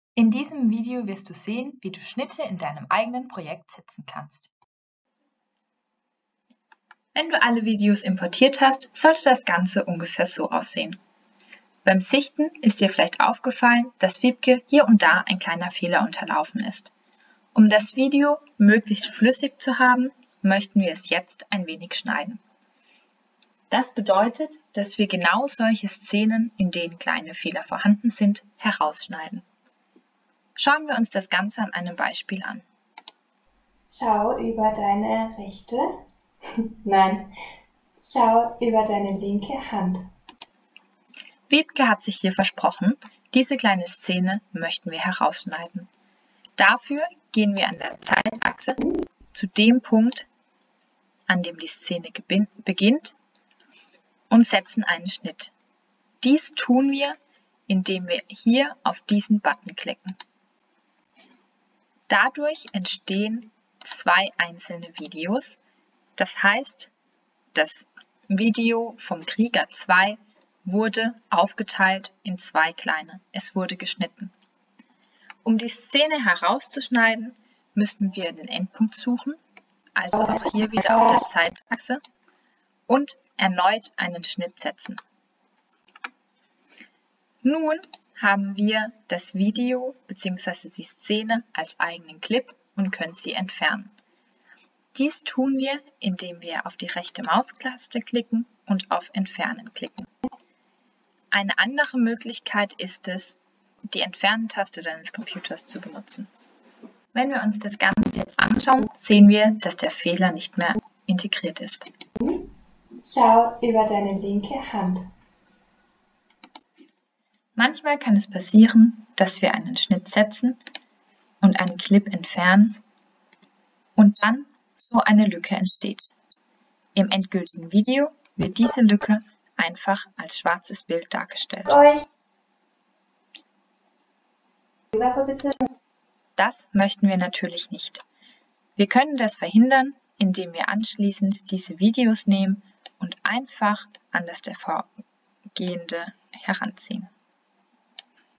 In diesem Video wirst du sehen, wie du Schnitte in deinem eigenen Projekt setzen kannst. Wenn du alle Videos importiert hast, sollte das Ganze ungefähr so aussehen. Beim Sichten ist dir vielleicht aufgefallen, dass Wiebke hier und da ein kleiner Fehler unterlaufen ist. Um das Video möglichst flüssig zu haben, möchten wir es jetzt ein wenig schneiden. Das bedeutet, dass wir genau solche Szenen, in denen kleine Fehler vorhanden sind, herausschneiden. Schauen wir uns das Ganze an einem Beispiel an. Schau über deine rechte, nein, schau über deine linke Hand. Wiebke hat sich hier versprochen, diese kleine Szene möchten wir herausschneiden. Dafür gehen wir an der Zeitachse zu dem Punkt, an dem die Szene beginnt, und setzen einen Schnitt. Dies tun wir, indem wir hier auf diesen Button klicken. Dadurch entstehen zwei einzelne Videos. Das heißt, das Video vom Krieger 2 wurde aufgeteilt in zwei kleine. Es wurde geschnitten. Um die Szene herauszuschneiden, müssten wir den Endpunkt suchen, also auch hier wieder auf der Zeitachse, und erneut einen Schnitt setzen. Nun haben wir das Video bzw. die Szene als eigenen Clip und können sie entfernen. Dies tun wir, indem wir auf die rechte Maustaste klicken und auf Entfernen klicken. Eine andere Möglichkeit ist es, die Entfernen-Taste deines Computers zu benutzen. Wenn wir uns das Ganze jetzt anschauen, sehen wir, dass der Fehler nicht mehr integriert ist. Schau über deine linke Hand. Manchmal kann es passieren, dass wir einen Schnitt setzen und einen Clip entfernen und dann so eine Lücke entsteht. Im endgültigen Video wird diese Lücke einfach als schwarzes Bild dargestellt. Das möchten wir natürlich nicht. Wir können das verhindern, indem wir anschließend diese Videos nehmen und einfach an das davorgehende heranziehen.